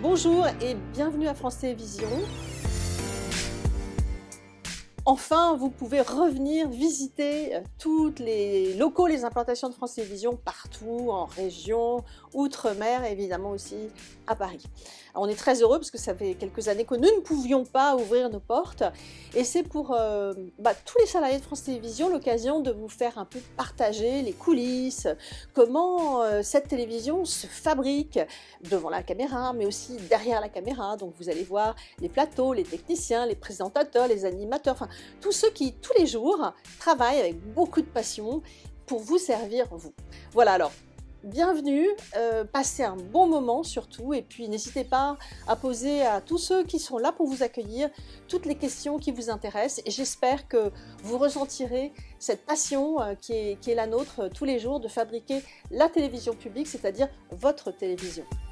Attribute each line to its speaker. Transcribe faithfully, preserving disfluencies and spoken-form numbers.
Speaker 1: Bonjour et bienvenue à France Télévisions. Enfin, vous pouvez revenir visiter tous les locaux, les implantations de France Télévisions partout, en région, outre-mer et évidemment aussi à Paris. Alors, on est très heureux parce que ça fait quelques années que nous ne pouvions pas ouvrir nos portes et c'est pour euh, bah, tous les salariés de France Télévisions l'occasion de vous faire un peu partager les coulisses, comment euh, cette télévision se fabrique devant la caméra mais aussi derrière la caméra. Donc vous allez voir les plateaux, les techniciens, les présentateurs, les animateurs, enfin tous ceux qui, tous les jours, travaillent avec beaucoup de passion pour vous servir, vous. Voilà, alors, bienvenue, euh, passez un bon moment surtout, et puis n'hésitez pas à poser à tous ceux qui sont là pour vous accueillir toutes les questions qui vous intéressent, et j'espère que vous ressentirez cette passion euh, qui est, qui est la nôtre euh, tous les jours de fabriquer la télévision publique, c'est-à-dire votre télévision.